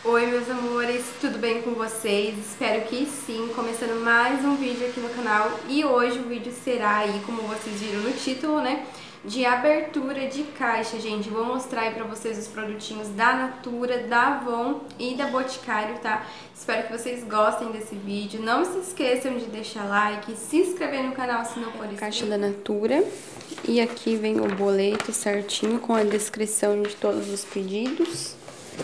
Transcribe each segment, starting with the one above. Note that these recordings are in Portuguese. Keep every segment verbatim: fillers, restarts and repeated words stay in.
Oi meus amores, tudo bem com vocês? Espero que sim, começando mais um vídeo aqui no canal. E hoje o vídeo será aí, como vocês viram no título, né, de abertura de caixa, gente. Vou mostrar aí pra vocês os produtinhos da Natura, da Avon e da Boticário, tá? Espero que vocês gostem desse vídeo. Não se esqueçam de deixar like, se inscrever no canal se não for inscrito. Caixa da Natura. E aqui vem o boleto certinho com a descrição de todos os pedidos.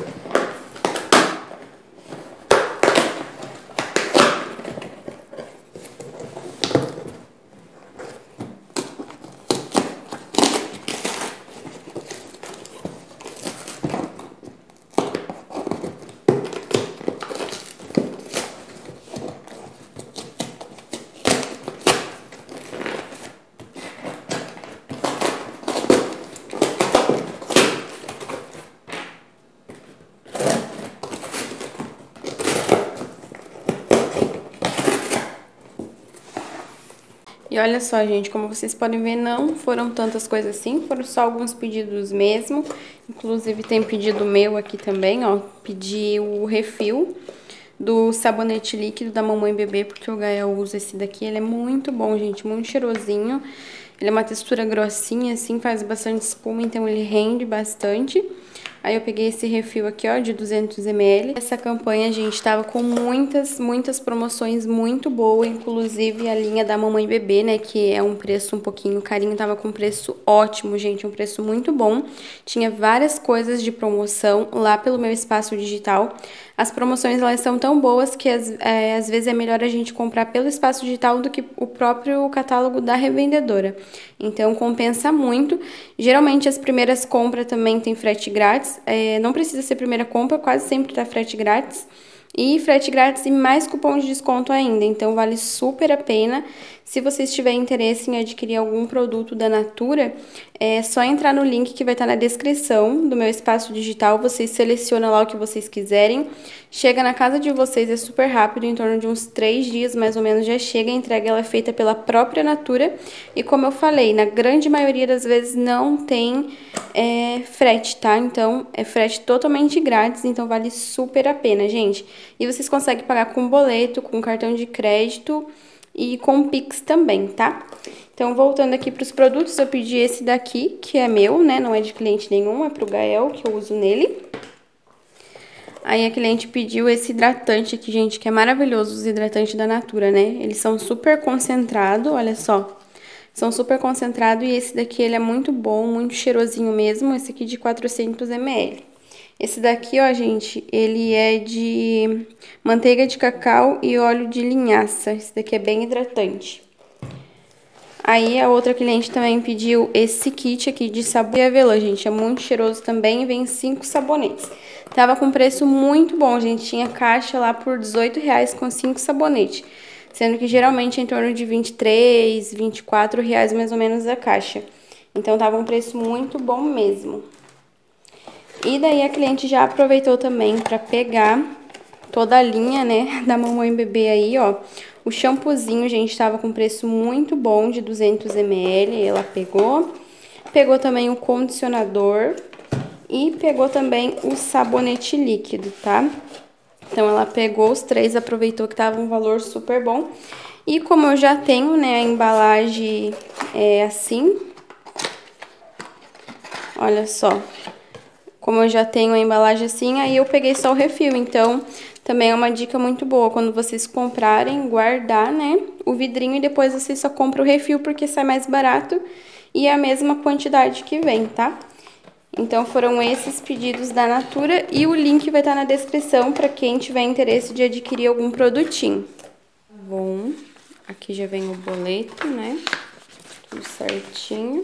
E olha só, gente, como vocês podem ver, não foram tantas coisas assim, foram só alguns pedidos mesmo. Inclusive tem pedido meu aqui também, ó, pedi o refil do sabonete líquido da Mamãe Bebê, porque o Gael usa esse daqui, ele é muito bom, gente, muito cheirosinho. Ele é uma textura grossinha, assim, faz bastante espuma, então ele rende bastante. Aí eu peguei esse refil aqui, ó, de duzentos mililitros. Essa campanha, gente, tava com muitas, muitas promoções muito boas, inclusive a linha da Mamãe Bebê, né, que é um preço um pouquinho carinho, tava com preço ótimo, gente, um preço muito bom. Tinha várias coisas de promoção lá pelo meu espaço digital. As promoções, elas são tão boas que às, é, às vezes é melhor a gente comprar pelo espaço digital do que o próprio catálogo da revendedora. Então, compensa muito. Geralmente, as primeiras compras também tem frete grátis. É, não precisa ser primeira compra, quase sempre tá frete grátis. E frete grátis e mais cupom de desconto ainda. Então, vale super a pena. Se vocês tiverem interesse em adquirir algum produto da Natura, é só entrar no link que vai estar na descrição do meu espaço digital. Vocês selecionam lá o que vocês quiserem. Chega na casa de vocês, é super rápido, em torno de uns três dias mais ou menos já chega. A entrega ela é feita pela própria Natura. E como eu falei, na grande maioria das vezes não tem é, frete, tá? Então, é frete totalmente grátis, então vale super a pena, gente. E vocês conseguem pagar com boleto, com cartão de crédito e com Pix também, tá? Então, voltando aqui para os produtos, eu pedi esse daqui, que é meu, né? Não é de cliente nenhum, é pro Gael, que eu uso nele. Aí a cliente pediu esse hidratante aqui, gente, que é maravilhoso, os hidratantes da Natura, né? Eles são super concentrados, olha só. São super concentrados e esse daqui, ele é muito bom, muito cheirosinho mesmo. Esse aqui de quatrocentos mililitros. Esse daqui, ó, gente, ele é de manteiga de cacau e óleo de linhaça. Esse daqui é bem hidratante. Aí a outra cliente também pediu esse kit aqui de sabão e avelã, gente. É muito cheiroso também, vem cinco sabonetes. Tava com preço muito bom, gente. Tinha caixa lá por dezoito reais com cinco sabonetes. Sendo que geralmente é em torno de vinte e três, vinte e quatro reais mais ou menos a caixa. Então tava um preço muito bom mesmo. E daí a cliente já aproveitou também para pegar toda a linha, né, da Mamãe Bebê aí, ó. O shampoozinho, gente, tava com preço muito bom, de duzentos mililitros, ela pegou. Pegou também o condicionador e pegou também o sabonete líquido, tá? Então, ela pegou os três, aproveitou que tava um valor super bom. E como eu já tenho, né, a embalagem é assim, olha só. Como eu já tenho a embalagem assim, aí eu peguei só o refil. Então, também é uma dica muito boa. Quando vocês comprarem, guardar, né, o vidrinho e depois vocês só compram o refil porque sai mais barato e é a mesma quantidade que vem, tá? Então, foram esses pedidos da Natura e o link vai estar na descrição para quem tiver interesse de adquirir algum produtinho. Bom, aqui já vem o boleto, né, tudo certinho.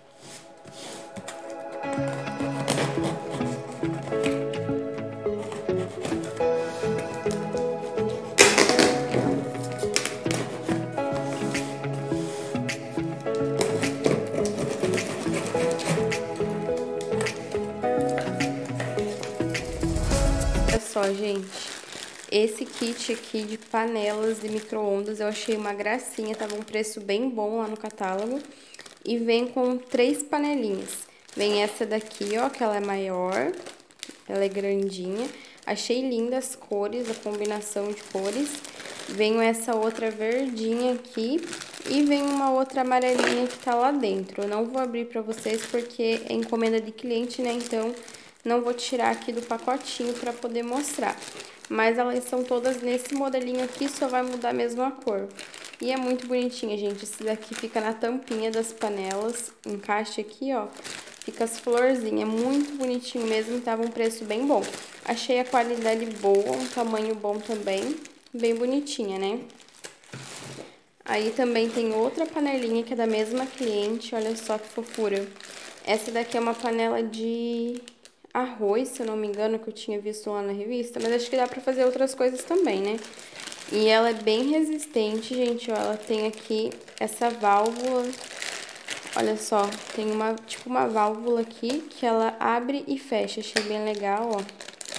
Olha só, gente, esse kit aqui de panelas de micro-ondas eu achei uma gracinha, tava um preço bem bom lá no catálogo. E vem com três panelinhas. Vem essa daqui, ó, que ela é maior, ela é grandinha. Achei lindas as cores, a combinação de cores. Vem essa outra verdinha aqui e vem uma outra amarelinha que tá lá dentro. Eu não vou abrir pra vocês porque é encomenda de cliente, né? Então, não vou tirar aqui do pacotinho pra poder mostrar. Mas elas são todas nesse modelinho aqui, só vai mudar mesmo a cor. E é muito bonitinha, gente. Esse daqui fica na tampinha das panelas. Encaixa aqui, ó. Fica as florzinhas. É muito bonitinho mesmo e tava um preço bem bom. Achei a qualidade boa, um tamanho bom também. Bem bonitinha, né? Aí também tem outra panelinha que é da mesma cliente. Olha só que fofura. Essa daqui é uma panela de arroz, se eu não me engano, que eu tinha visto lá na revista. Mas acho que dá pra fazer outras coisas também, né? E ela é bem resistente, gente, ó, ela tem aqui essa válvula, olha só, tem uma, tipo uma válvula aqui que ela abre e fecha, achei bem legal, ó.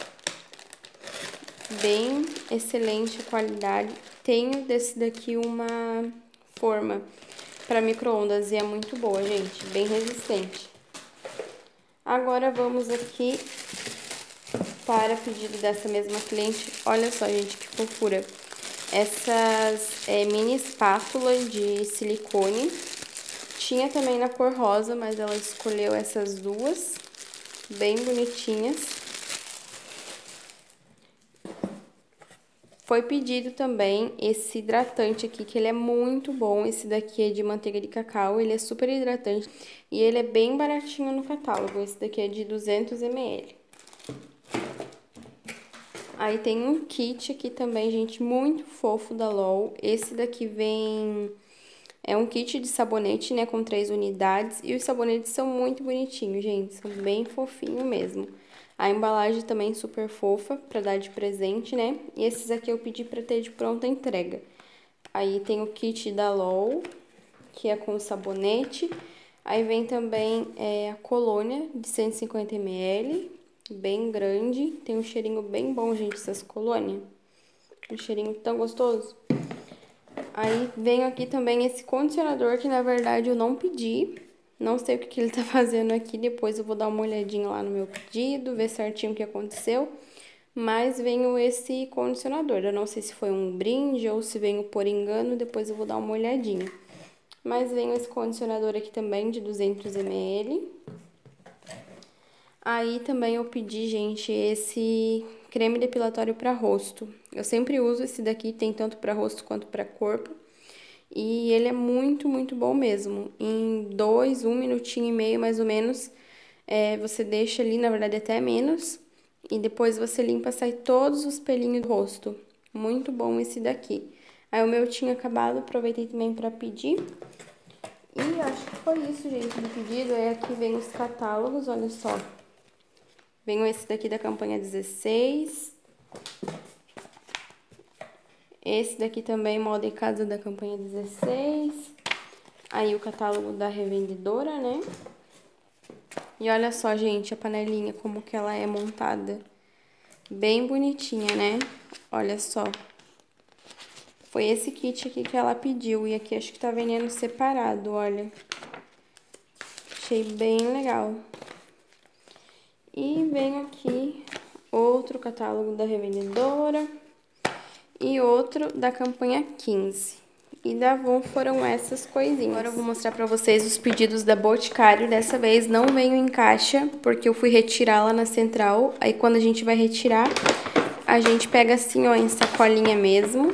Bem excelente a qualidade. Tenho desse daqui uma forma para micro-ondas e é muito boa, gente, bem resistente. Agora vamos aqui para pedido dessa mesma cliente, olha só, gente, que fofura. Essas é, mini espátulas de silicone. Tinha também na cor rosa, mas ela escolheu essas duas. Bem bonitinhas. Foi pedido também esse hidratante aqui, que ele é muito bom. Esse daqui é de manteiga de cacau, ele é super hidratante. E ele é bem baratinho no catálogo. Esse daqui é de duzentos mililitros. Aí tem um kit aqui também, gente, muito fofo da L O L. Esse daqui vem... É um kit de sabonete, né, com três unidades. E os sabonetes são muito bonitinhos, gente. São bem fofinhos mesmo. A embalagem também super fofa, pra dar de presente, né? E esses aqui eu pedi pra ter de pronta entrega. Aí tem o kit da L O L, que é com sabonete. Aí vem também é, a colônia de cento e cinquenta mililitros. Bem grande, tem um cheirinho bem bom, gente, essas colônias. Um cheirinho tão gostoso. Aí vem aqui também esse condicionador que na verdade eu não pedi. Não sei o que, que ele tá fazendo aqui, depois eu vou dar uma olhadinha lá no meu pedido, ver certinho o que aconteceu. Mas veio esse condicionador, eu não sei se foi um brinde ou se veio por engano, depois eu vou dar uma olhadinha. Mas veio esse condicionador aqui também de duzentos mililitros. Aí também eu pedi, gente, esse creme depilatório para rosto. Eu sempre uso esse daqui, tem tanto para rosto quanto para corpo. E ele é muito, muito bom mesmo. Em dois, um minutinho e meio, mais ou menos, é, você deixa ali, na verdade até menos. E depois você limpa, sai todos os pelinhos do rosto. Muito bom esse daqui. Aí o meu tinha acabado, aproveitei também para pedir. E acho que foi isso, gente, do pedido. Aí aqui vem os catálogos, olha só. Vem esse daqui da campanha dezesseis. Esse daqui também, moda e casa da campanha dezesseis. Aí o catálogo da revendedora, né? E olha só, gente, a panelinha, como que ela é montada. Bem bonitinha, né? Olha só. Foi esse kit aqui que ela pediu. E aqui acho que tá vendendo separado, olha. Achei bem legal. E vem aqui outro catálogo da revendedora e outro da campanha quinze. E da Avon foram essas coisinhas. Agora eu vou mostrar pra vocês os pedidos da Boticário. Dessa vez não veio em caixa, porque eu fui retirar lá na central. Aí quando a gente vai retirar, a gente pega assim, ó, em sacolinha mesmo.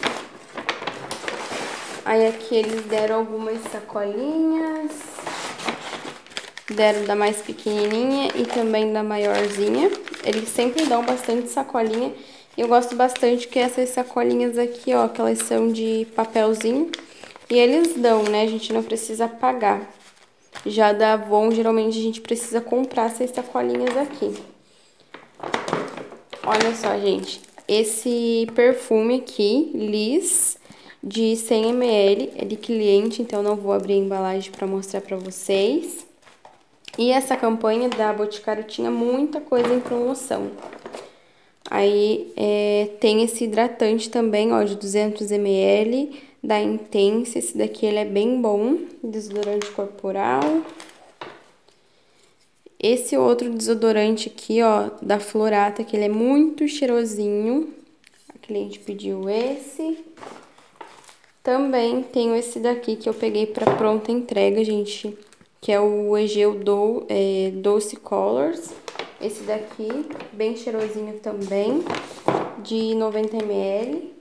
Aí aqui eles deram algumas sacolinhas. Deram da mais pequenininha e também da maiorzinha. Eles sempre dão bastante sacolinha. Eu gosto bastante que essas sacolinhas aqui, ó, que elas são de papelzinho. E eles dão, né? A gente não precisa pagar. Já da Avon, geralmente a gente precisa comprar essas sacolinhas aqui. Olha só, gente. Esse perfume aqui, Liz, de cem mililitros, é de cliente, então não vou abrir a embalagem pra mostrar pra vocês. E essa campanha da Boticário tinha muita coisa em promoção. Aí é, tem esse hidratante também, ó, de duzentos mililitros, da Intense. Esse daqui ele é bem bom, desodorante corporal. Esse outro desodorante aqui, ó, da Florata, que ele é muito cheirosinho. A cliente pediu esse. Também tenho esse daqui que eu peguei pra pronta entrega, gente, que é o Egeu do, é, Doce Colors. Esse daqui, bem cheirosinho também, de noventa mililitros.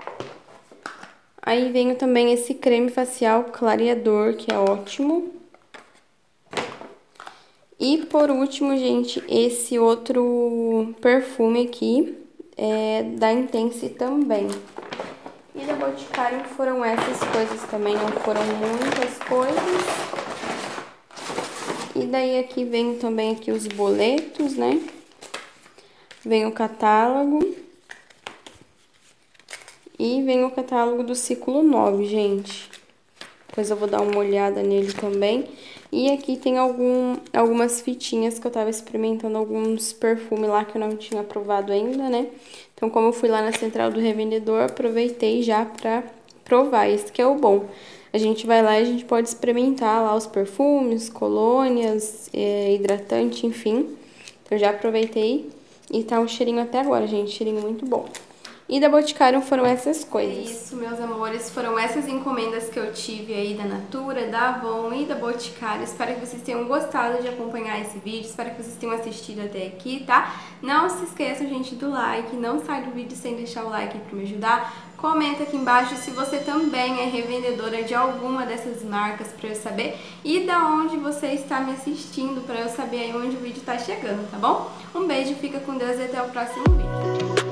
Aí venho também esse creme facial clareador, que é ótimo. E por último, gente, esse outro perfume aqui, é da Intense também. E da Boticário foram essas coisas também, não foram muitas coisas. E daí aqui vem também aqui os boletos, né? Vem o catálogo. E vem o catálogo do ciclo nove, gente. Depois eu vou dar uma olhada nele também. E aqui tem algum, algumas fitinhas que eu tava experimentando, alguns perfumes lá que eu não tinha provado ainda, né? Então, como eu fui lá na central do revendedor, aproveitei já pra provar. Esse que é o bom. A gente vai lá e a gente pode experimentar lá os perfumes, colônias, é, hidratante, enfim. Então, eu já aproveitei e tá um cheirinho até agora, gente. Cheirinho muito bom. E da Boticário foram essas coisas. É isso, meus amores. Foram essas encomendas que eu tive aí da Natura, da Avon e da Boticário. Espero que vocês tenham gostado de acompanhar esse vídeo. Espero que vocês tenham assistido até aqui, tá? Não se esqueçam, gente, do like. Não sai do vídeo sem deixar o like aí pra me ajudar. Comenta aqui embaixo se você também é revendedora de alguma dessas marcas pra eu saber. E da onde você está me assistindo pra eu saber aí onde o vídeo tá chegando, tá bom? Um beijo, fica com Deus e até o próximo vídeo.